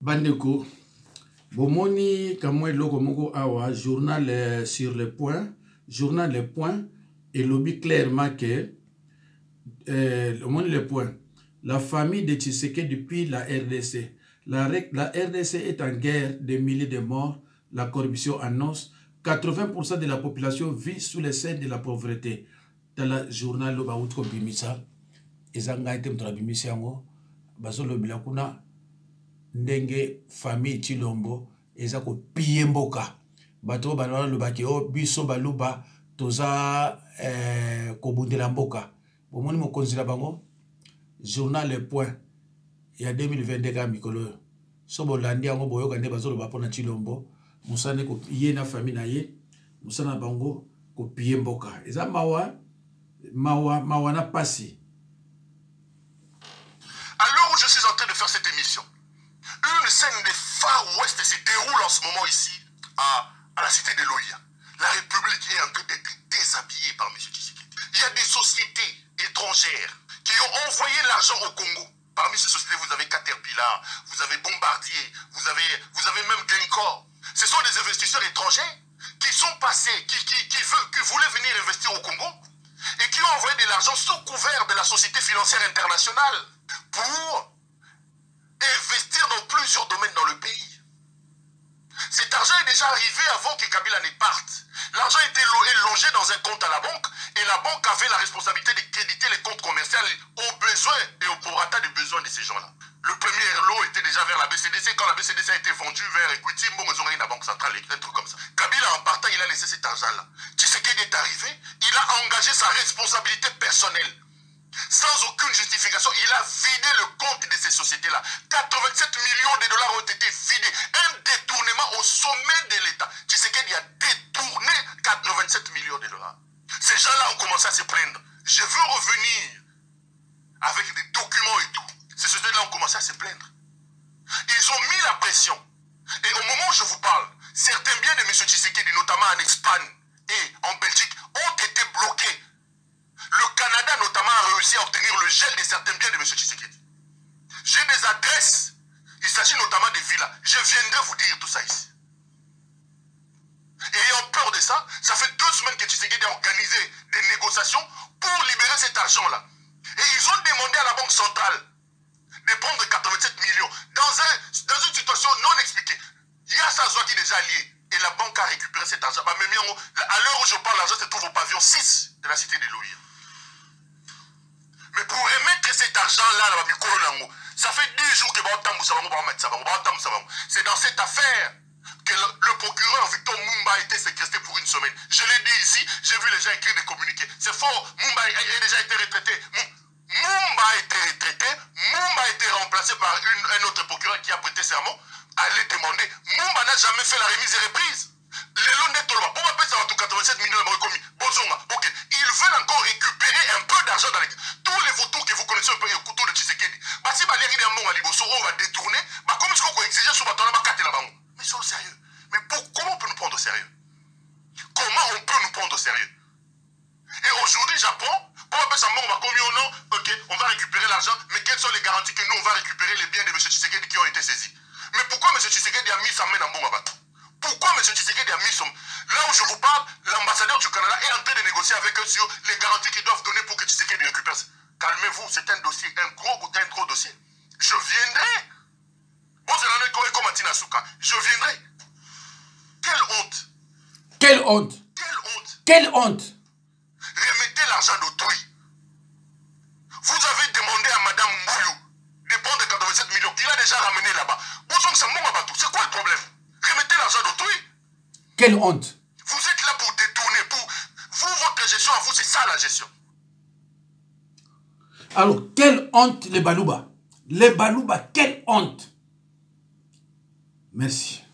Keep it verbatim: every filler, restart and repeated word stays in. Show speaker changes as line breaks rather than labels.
Bandeko, bomoni kamwe loko moko awa, journal euh, sur le point, journal le point, et lobby clairement que, euh, le le point, la famille de Tshisekedi depuis la R D C, la, la R D C est en guerre, des milliers de morts, la corruption annonce, quatre-vingts pour cent de la population vit sous le seuil de la pauvreté. Dans le journal, le Baoutko Bimisa, ils ont été Bimisa, Bazolo Bilakuna, ndenge famille Chilombo eza ko piye mboka bato banana lobaki o biso baluba toza eh, kobundela mboka bomoni mokonzi la bango journal Le Point ya deux mille vingt-deux ka mikolo so bolandi yango boyoka nde bazolo bapona Chilombo musane ko piye na famille na ye musana bango ko piye mboka eza mawa mawa mawa na pasi.
Alors où je suis en train de faire cette émission, une scène des Far West se déroule en ce moment ici, à, à la cité de Loya. La République est en train d'être déshabillée par M. Tshisekedi. Il y a des sociétés étrangères qui ont envoyé l'argent au Congo. Parmi ces sociétés, vous avez Caterpillar, vous avez Bombardier, vous avez, vous avez même Glencore. Ce sont des investisseurs étrangers qui sont passés, qui, qui, qui, veut, qui voulaient venir investir au Congo et qui ont envoyé de l'argent sous couvert de la Société financière internationale pour investir dans plusieurs domaines dans le pays. Cet argent est déjà arrivé avant que Kabila ne parte. L'argent était logé dans un compte à la banque et la banque avait la responsabilité de créditer les comptes commerciaux aux besoins et au prorata des besoins de ces gens-là. Le premier lot était déjà vers la B C D C. Quand la B C D C a été vendue vers Equity, bon, ils ont rien à la banque centrale, un truc comme ça. Kabila, en partant, il a laissé cet argent-là. Tshisekedi est arrivé, il a engagé sa responsabilité personnelle. Sans aucune justification, il a vidé le compte de ces sociétés-là. quatre-vingt-sept millions de dollars ont été vidés. Un détournement au sommet de l'État. Tshisekedi a détourné quatre-vingt-sept millions de dollars. Ces gens-là ont commencé à se plaindre. Je veux revenir avec des documents et tout. Ces sociétés-là ont commencé à se plaindre. Ils ont mis la pression. Et au moment où je vous parle, certains biens de M. Tshisekedi, notamment en Espagne et en Belgique, ont été bloqués. Le Canada, notamment, a réussi à obtenir le gel de certains biens de M. Tshisekedi. J'ai des adresses. Il s'agit notamment des villas. Je viendrai vous dire tout ça ici. Et ayant peur de ça, ça fait deux semaines que Tshisekedi a organisé des négociations pour libérer cet argent-là. Et ils ont demandé à la Banque centrale de prendre quatre-vingt-sept millions dans, un, dans une situation non expliquée. Il y a ça qui est déjà lié. Et la banque a récupéré cet argent. À l'heure où je parle, l'argent se trouve au pavillon six de la cité de Louis. Mais pour remettre cet argent-là, ça fait dix jours que c'est dans cette affaire que le, le procureur Victor Mumba a été séquestré pour une semaine. Je l'ai dit ici, j'ai vu les gens écrire des communiqués. C'est faux, Mumba a déjà été retraité. Mumba a été retraité, Mumba a été remplacé par une, un autre procureur qui a prêté serment. Allez demander. Mumba n'a jamais fait la remise et reprise. Les lots de Tolba, pour m'appeler ça en quatre-vingt-sept millions de commis. Bonjour, ok. Ils veulent encore récupérer un peu d'argent dans les... Tous les vautours que vous connaissez un peu, le couteau de Tshisekedi. Bah, si bah, les gens on va détourner, bah, comme est-ce qu'on va exiger sur Batona, bah, quatre là-bas. Mais c'est sérieux. Mais pour, comment on peut nous prendre au sérieux? Comment on peut nous prendre au sérieux? Et aujourd'hui, Japon, pour m'appeler ça, on va commis au nom, ok, on va récupérer l'argent, mais quelles sont les garanties que nous, on va récupérer les biens de M. Tshisekedi qui ont été saisis? Mais pourquoi M. Tshisekedi a mis sa main dans bon bateau? Pourquoi M. Tshisekedi a mis son... Là où je vous parle, l'ambassadeur du Canada est en train de négocier avec eux sur les garanties qu'ils doivent donner pour que Tshisekedi récupère. Calmez-vous, c'est un dossier, un gros, un gros dossier. Je viendrai. Bon, c'est comme Atina Souka. Je viendrai. Quelle honte.
Quelle honte.
Quelle honte.
Quelle honte.
Remettez l'argent d'autrui. Vous avez demandé à Madame Mouyou de prendre quatre-vingt-sept millions qu'il a déjà ramené là-bas. C'est quoi le problème? Remettez l'argent d'autrui.
Quelle honte.
Vous êtes là pour détourner. Pour... Vous, votre gestion à vous, c'est ça la gestion.
Alors, quelle honte les Balouba. Les Balouba, quelle honte. Merci.